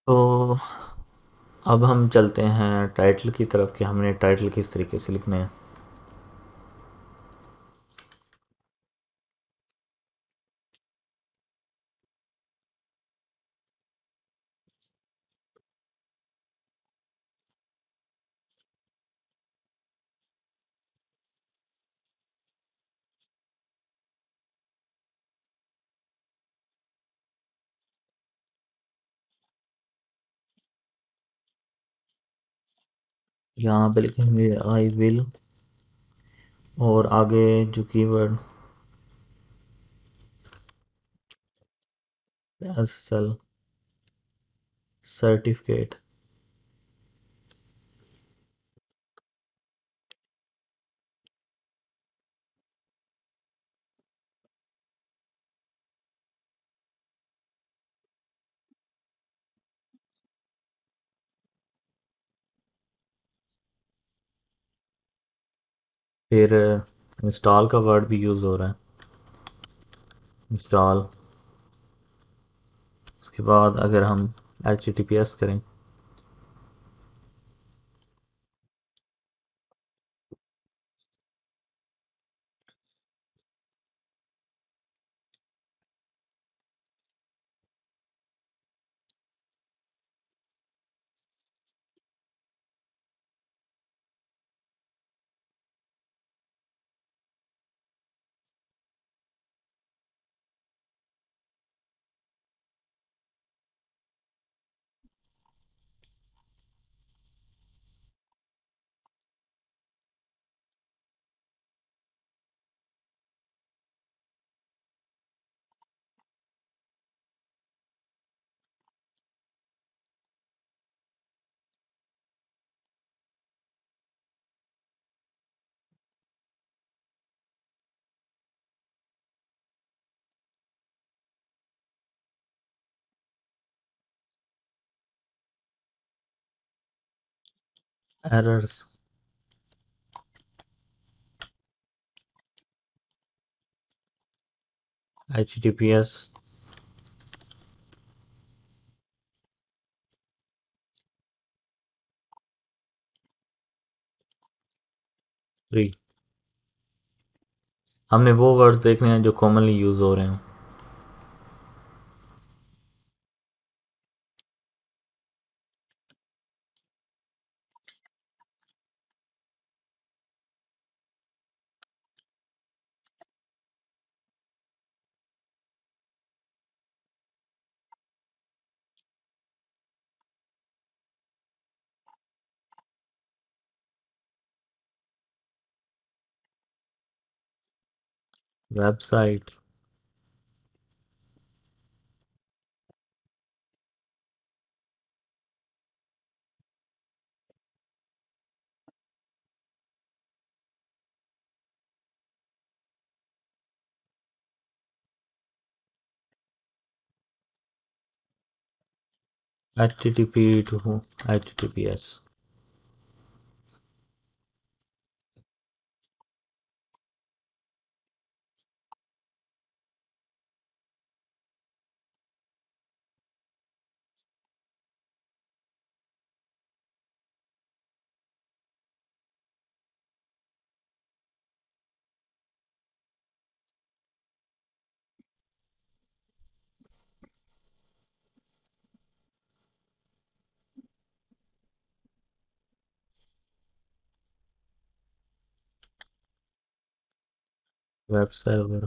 तो अब हम चलते हैं टाइटल की तरफ कि हमने टाइटल किस तरीके से लिखने हैं। यहाँ पे लिखेंगे आई विल और आगे जो कीवर्ड एसएसएल सर्टिफिकेट। फिर इंस्टॉल का वर्ड भी यूज़ हो रहा है, इंस्टॉल। उसके बाद अगर हम HTTPS करें, एरर्स, HTTPS फ्री। हमने वो वर्ड्स देखने हैं जो कॉमनली यूज़ हो रहे हैं। Website, HTTP to HTTPS। Web server,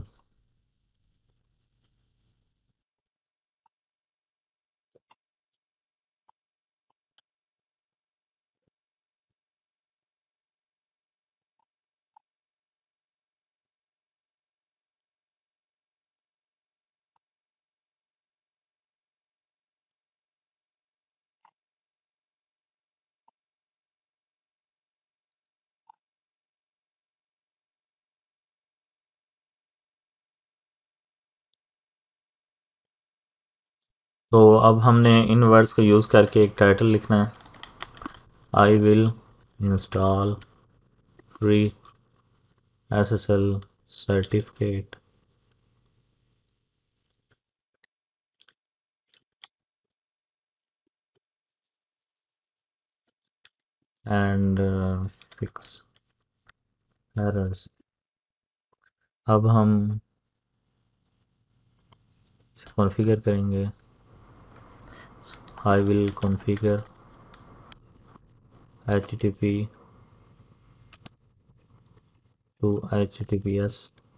तो अब हमने इन वर्ड्स को यूज़ करके एक टाइटल लिखना है। I will install free SSL certificate. And fix errors. अब हम इसे कॉन्फ़िगर करेंगे। I will configure http to https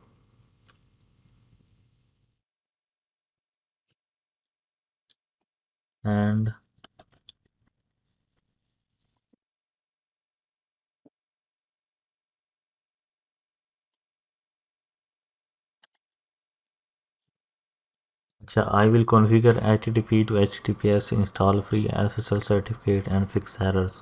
and अच्छा, I will configure http to https, install free SSL certificate and fix errors.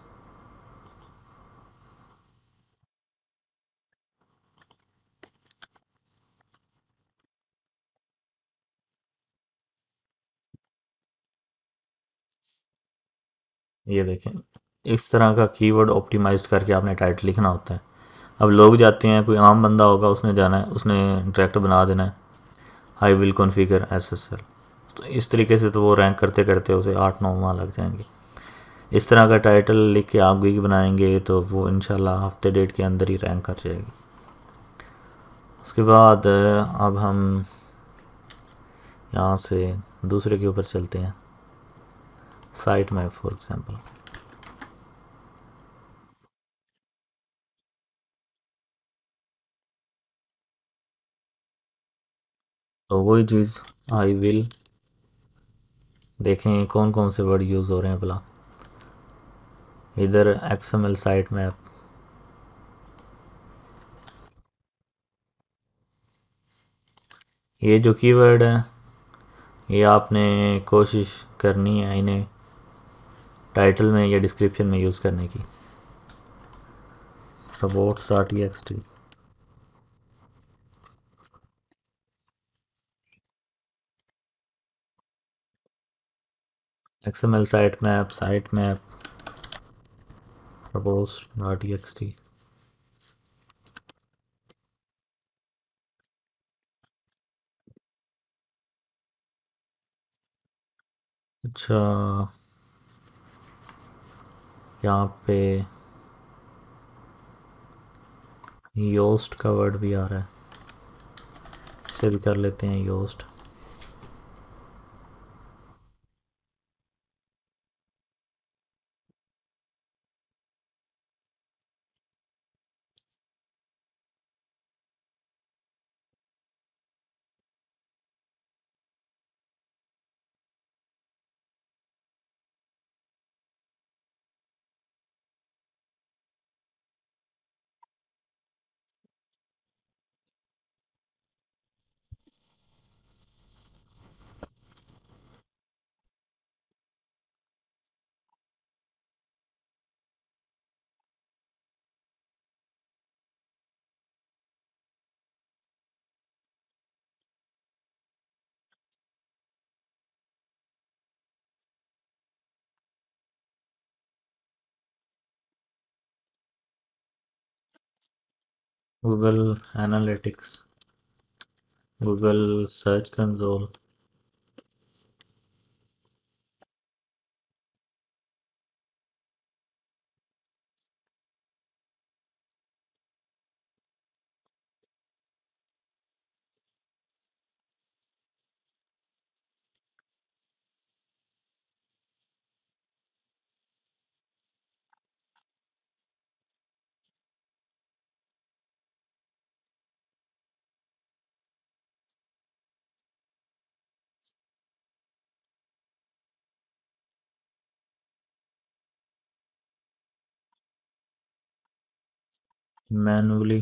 ये देखें, इस तरह का कीवर्ड ऑप्टिमाइज्ड करके आपने टाइटल लिखना होता है। अब लोग जाते हैं, कोई आम बंदा होगा, उसने जाना है, उसने डायरेक्ट बना देना है आई विल कॉन्फ़िगर SSL। तो इस तरीके से तो वो रैंक करते करते उसे 8-9 माह लग जाएंगे। इस तरह का टाइटल लिख के आप भी बनाएंगे तो वो इंशाल्लाह हफ्ते डेढ़ के अंदर ही रैंक कर जाएगी। उसके बाद अब हम यहाँ से दूसरे के ऊपर चलते हैं, साइट मैप फॉर एग्जांपल। तो वही चीज़ आई विल, देखें कौन कौन से वर्ड यूज़ हो रहे हैं भला। इधर XML साइट मैप, ये जो कीवर्ड है ये आपने कोशिश करनी है इन्हें टाइटल में या डिस्क्रिप्शन में यूज़ करने की। support.txt, XML site map support.txt। अच्छा, यहाँ पे योस्ट का वर्ड भी आ रहा है, इसे भी कर लेते हैं Yoast. Google analytics, Google search console, manually.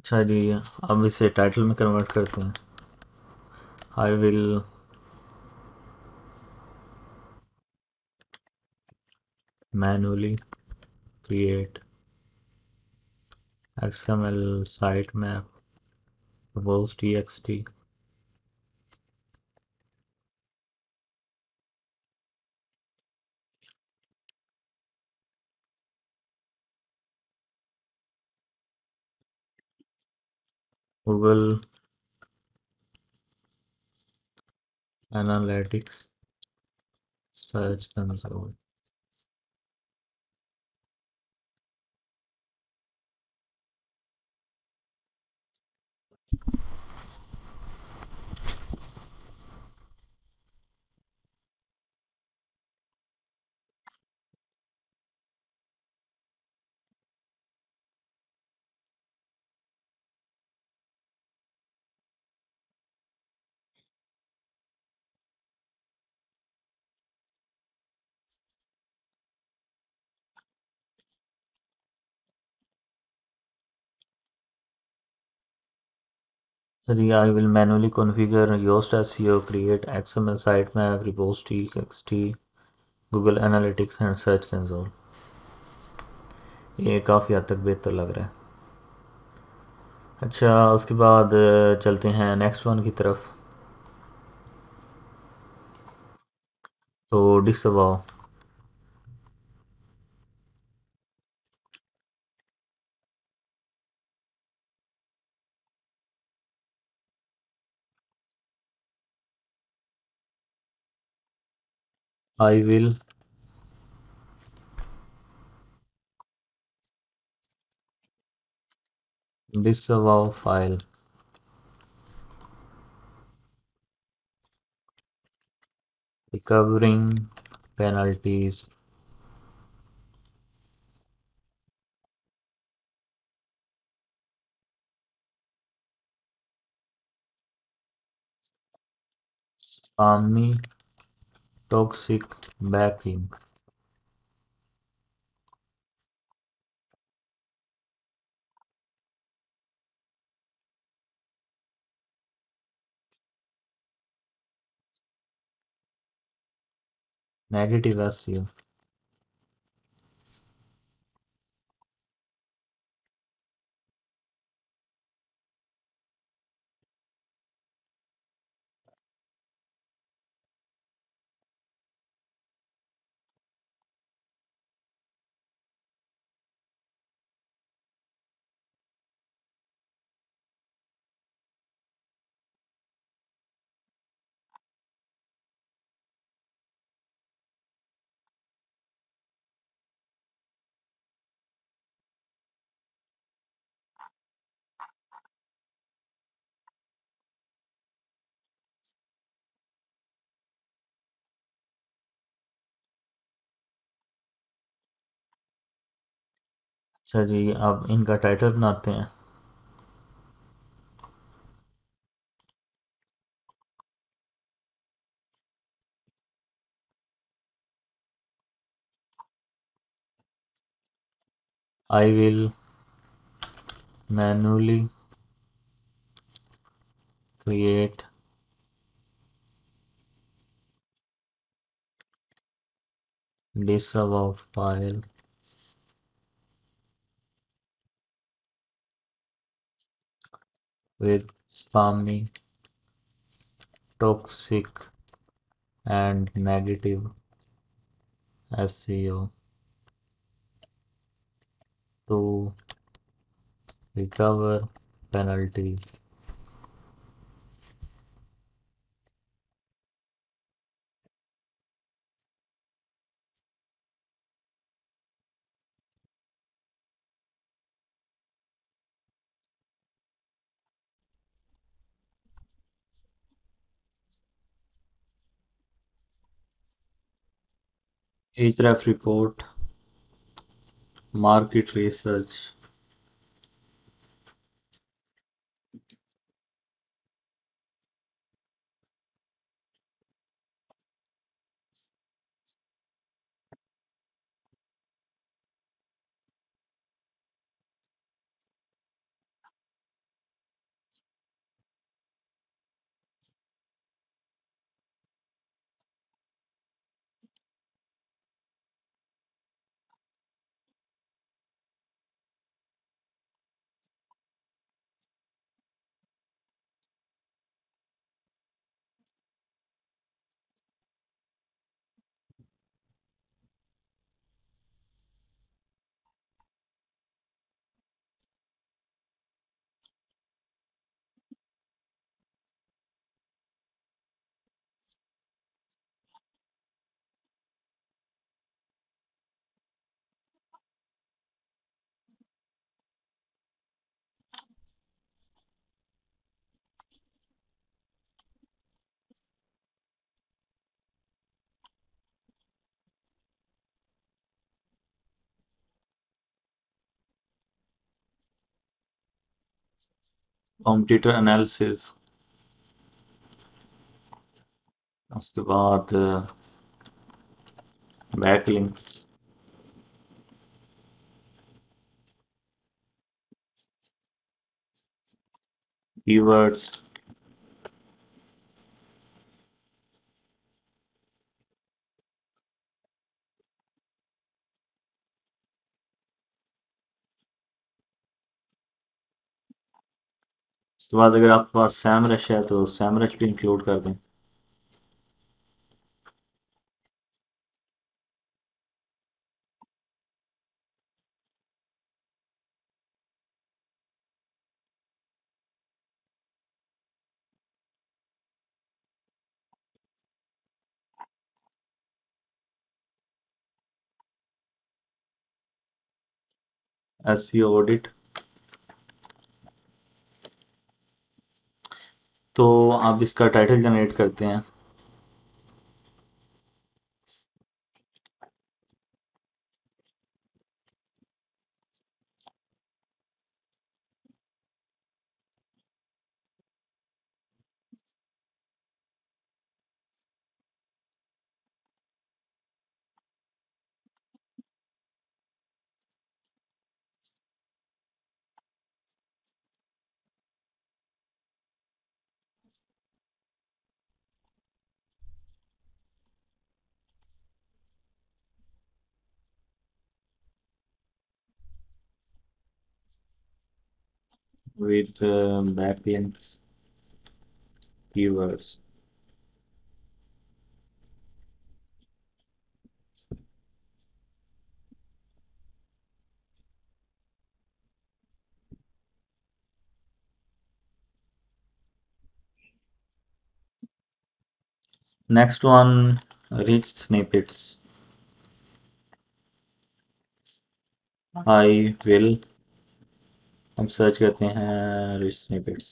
अच्छा जी, अब इसे टाइटल में कन्वर्ट करते हैं। I will manually create XML site map rows txt Google Analytics Search Console। Sorry, I will manually configure Yoast SEO, create XML sitemap, repose txt, Google Analytics and Search Console। ये काफ़ी हद तक बेहतर लग रहा है। अच्छा, उसके बाद चलते हैं नेक्स्ट वन की तरफ। तो disavow. I will disavow file recovering penalties spammy toxic backlinks। Negative SEO। अच्छा जी, अब इनका टाइटल बनाते हैं। I will manually create disavow file with spammy toxic and negative SEO to recover penalties। Ahrefs report, market research। Competitor analysis, उसके बाद backlinks, keywords, उसके बाद अगर आपके पास सैमरश है तो सैमरश भी इंक्लूड कर दें। SEO audit. तो आप इसका टाइटल जनरेट करते हैं। with backlinks, keywords. Next one, rich snippets. I will, हम सर्च करते हैं rich snippets.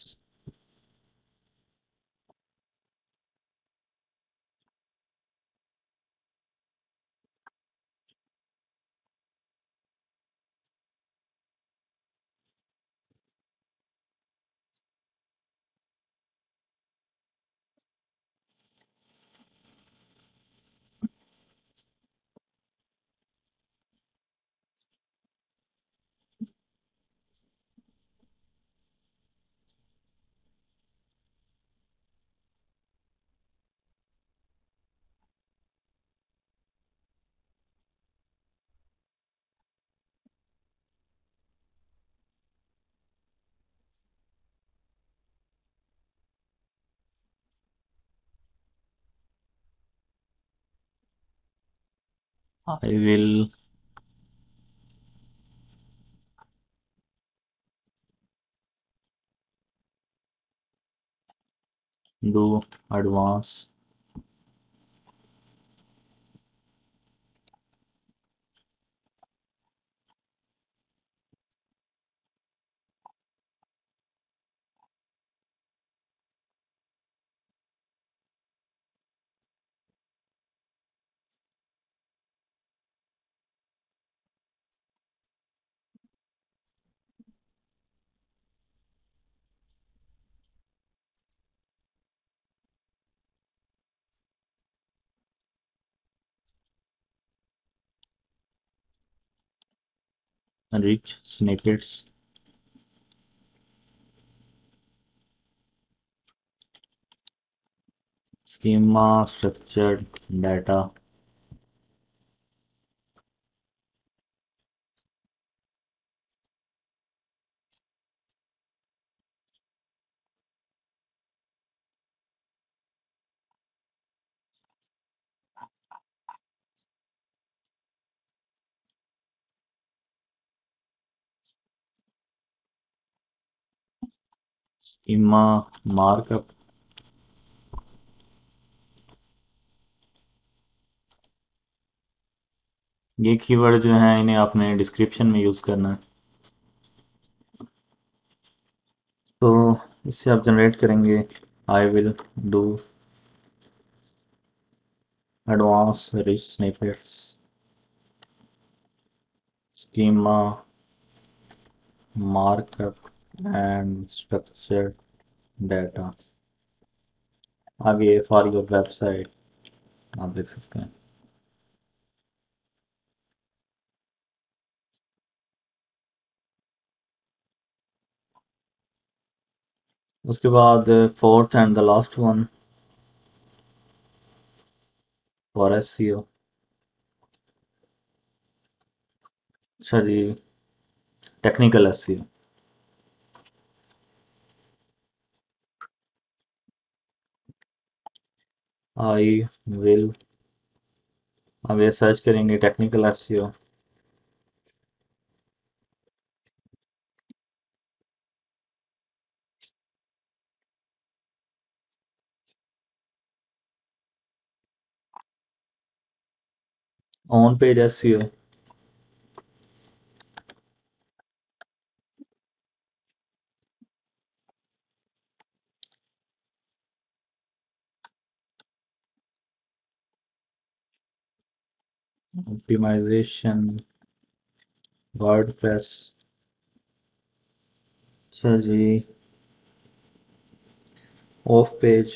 I will do advanced rich snippets. Schema, structured data. Schema markup. ये कीवर्ड जो है इन्हें आपने डिस्क्रिप्शन में यूज करना है। तो इससे आप जनरेट करेंगे I will do advance rich snippets, schema markup, and structured data. अब ये फॉर योर वेबसाइट आप देख सकते हैं। उसके बाद fourth and the last one for SEO. अच्छा जी, टेक्निकल एसईओ। आई विल, अब ये सर्च करेंगे technical SEO. On page SEO. Optimization WordPress. अच्छा जी, off page.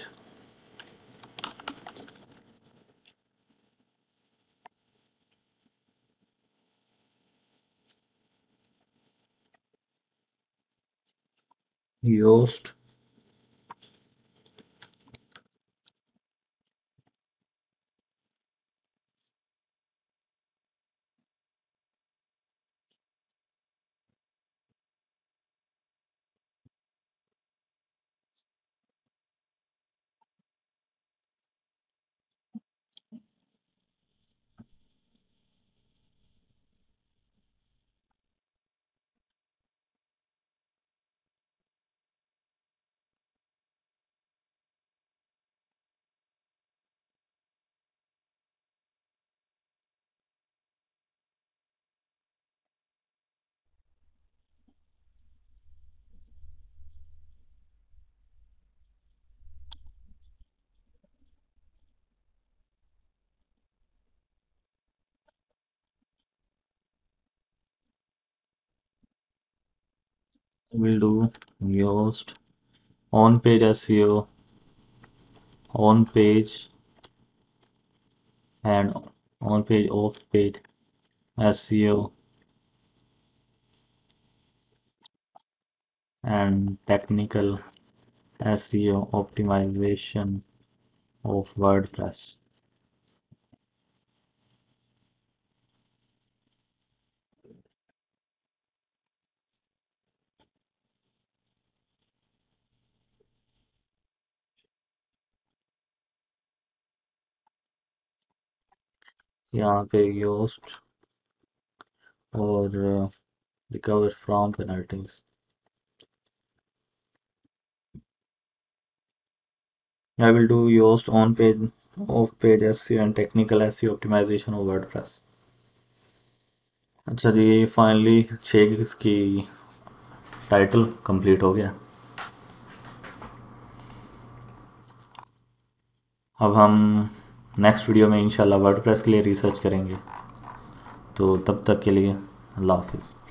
Yoast. Will do yoast on page SEO, on page and on page off page SEO and technical SEO optimization of WordPress। यहाँ पे Yoast और recover from penalties. I will do yoast on page off page SEO and technical SEO optimization of WordPress। अच्छा जी, finally 6 की title complete हो गया। अब हम next video में इंशाल्लाह वर्डप्रेस के लिए रिसर्च करेंगे। तो तब तक के लिए अल्लाह हाफिज़।